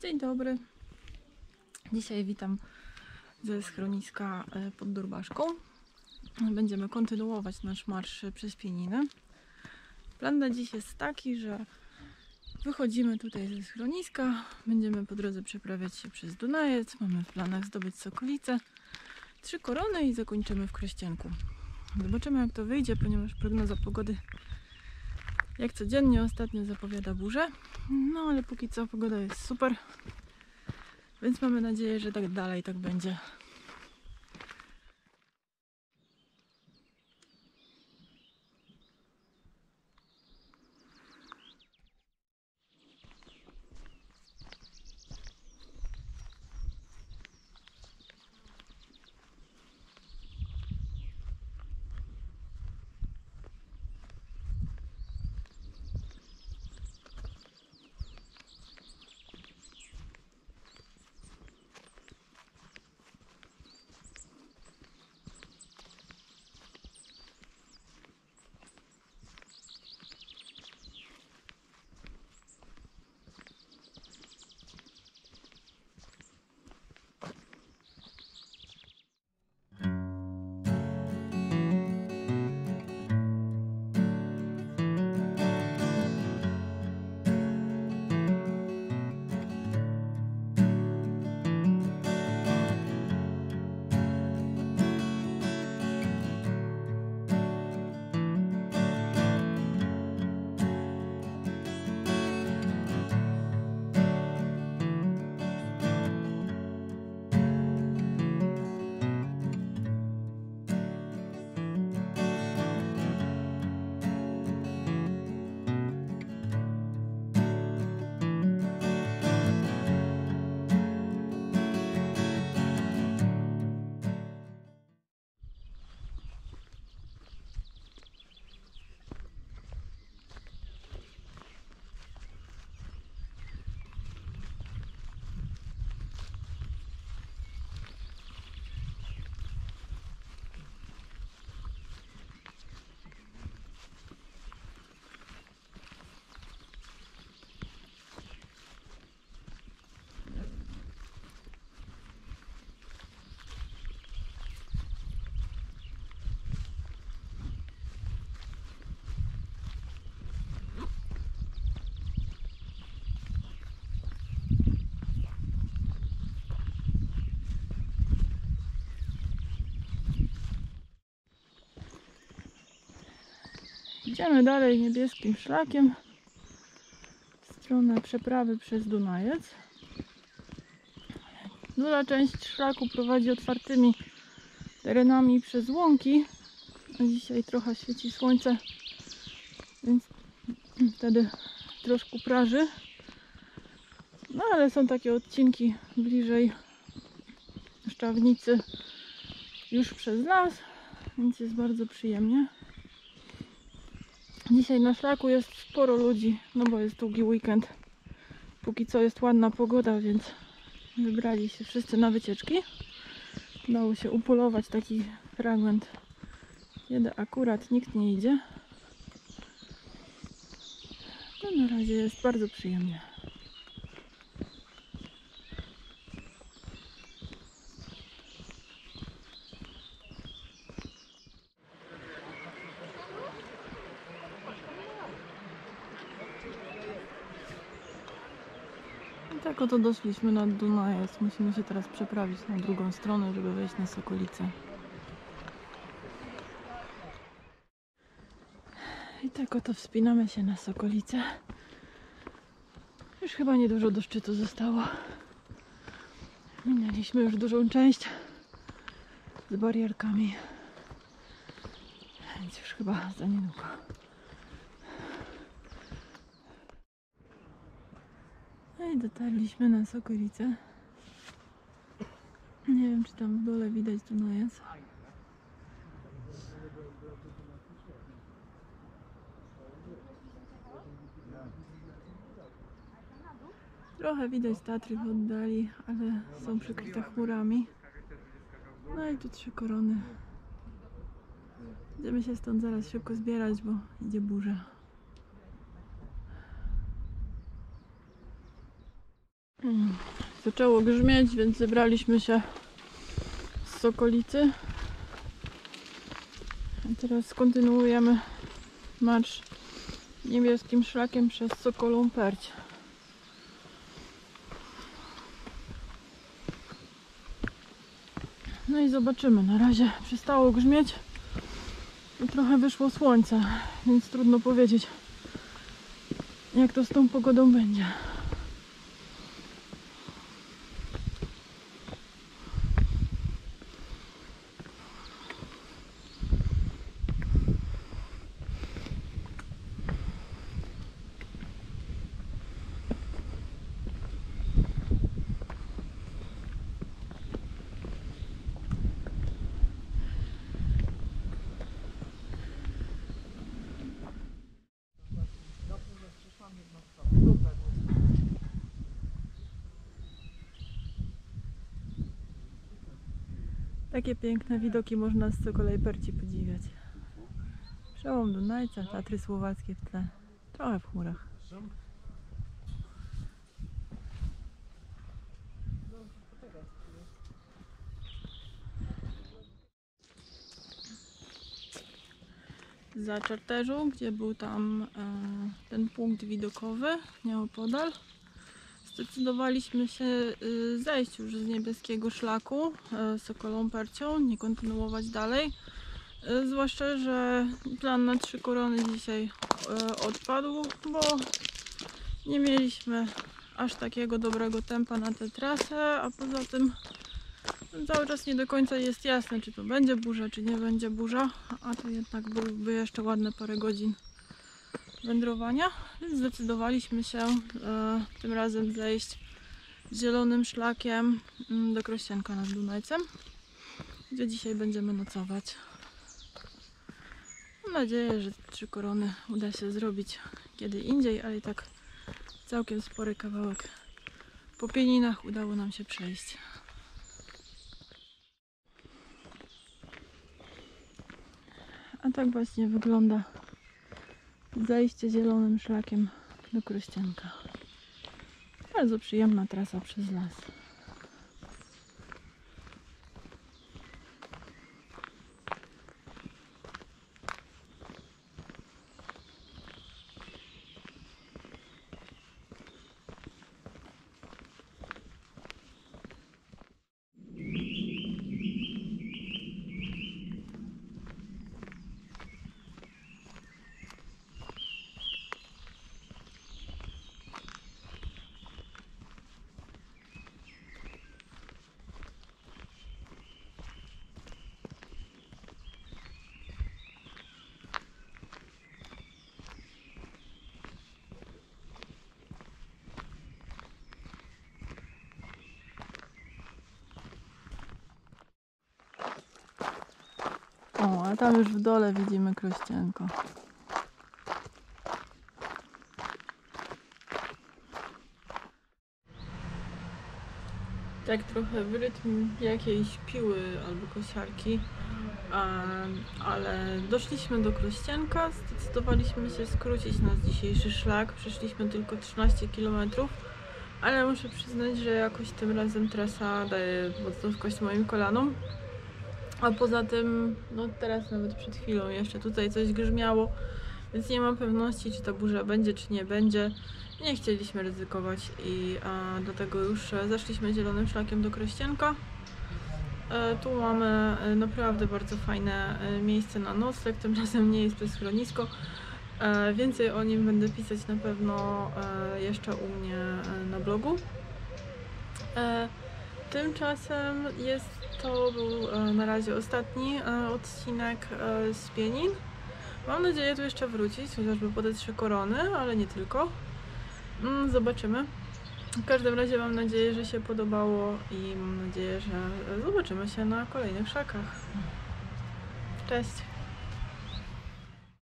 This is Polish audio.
Dzień dobry. Dzisiaj witam ze schroniska pod Durbaszką. Będziemy kontynuować nasz marsz przez Pieniny. Plan na dziś jest taki, że wychodzimy tutaj ze schroniska, będziemy po drodze przeprawiać się przez Dunajec. Mamy w planach zdobyć Sokolice, 3 korony i zakończymy w Krościenku. Zobaczymy, jak to wyjdzie, ponieważ prognoza pogody jak codziennie ostatnio zapowiada burzę. No ale póki co pogoda jest super, więc mamy nadzieję, że tak dalej tak będzie. Idziemy dalej niebieskim szlakiem w stronę przeprawy przez Dunajec. Duża część szlaku prowadzi otwartymi terenami przez łąki, a dzisiaj trochę świeci słońce, więc wtedy troszkę praży. No ale są takie odcinki bliżej Szczawnicy już przez las, więc jest bardzo przyjemnie. Dzisiaj na szlaku jest sporo ludzi, no bo jest długi weekend. Póki co jest ładna pogoda, więc wybrali się wszyscy na wycieczki. Udało się upolować taki fragment, kiedy akurat nikt nie idzie. No na razie jest bardzo przyjemnie. Tak oto doszliśmy nad Dunajec. Musimy się teraz przeprawić na drugą stronę, żeby wejść na Sokolice. I tak oto wspinamy się na Sokolice. Już chyba niedużo do szczytu zostało. Minęliśmy już dużą część z barierkami, więc już chyba za niedługo. No i dotarliśmy na Sokolice. Nie wiem, czy tam w dole widać Dunajec. Trochę widać Tatry w oddali, ale są przykryte chmurami. No i tu 3 korony. Będziemy się stąd zaraz szybko zbierać, bo idzie burza. Zaczęło grzmieć, więc zebraliśmy się z okolicy. A teraz kontynuujemy marsz niebieskim szlakiem przez Sokolą Perć. No i zobaczymy. Na razie przestało grzmieć i trochę wyszło słońce, więc trudno powiedzieć, jak to z tą pogodą będzie. Takie piękne widoki można z Sokolej Perci podziwiać. Przełom Dunajca, Tatry Słowackie w tle, trochę w chmurach. Za Czarterzu, gdzie był tam ten punkt widokowy nieopodal, zdecydowaliśmy się zejść już z niebieskiego szlaku Sokolą Percią, nie kontynuować dalej. Zwłaszcza, że plan na 3 korony dzisiaj odpadł, bo nie mieliśmy aż takiego dobrego tempa na tę trasę, a poza tym cały czas nie do końca jest jasne, czy to będzie burza, czy nie będzie burza, a to jednak byłby jeszcze ładne parę godzin wędrowania, więc zdecydowaliśmy się tym razem zejść zielonym szlakiem do Krościenka nad Dunajcem, gdzie dzisiaj będziemy nocować. Mam nadzieję, że 3 korony uda się zrobić kiedy indziej, ale i tak całkiem spory kawałek po pieninach udało nam się przejść. A tak właśnie wygląda zejście zielonym szlakiem do Krościenka. Bardzo przyjemna trasa przez las. O, a tam już w dole widzimy Krościenko. Tak trochę w rytm jakiejś piły albo kosiarki, ale doszliśmy do Krościenka, zdecydowaliśmy się skrócić nasz dzisiejszy szlak, przeszliśmy tylko 13 km, ale muszę przyznać, że jakoś tym razem trasa daje mocno w kość moim kolanom. A poza tym, no teraz nawet przed chwilą jeszcze tutaj coś grzmiało, więc nie mam pewności, czy ta burza będzie, czy nie będzie. Nie chcieliśmy ryzykować i dlatego już zeszliśmy zielonym szlakiem do Krościenka. Tu mamy naprawdę bardzo fajne miejsce na nocleg, tym razem nie jest to schronisko. Więcej o nim będę pisać na pewno jeszcze u mnie na blogu. Tymczasem to był na razie ostatni odcinek z Pienin. Mam nadzieję tu jeszcze wrócić, chociażby po te 3 korony, ale nie tylko. Zobaczymy. W każdym razie mam nadzieję, że się podobało i mam nadzieję, że zobaczymy się na kolejnych szlakach. Cześć!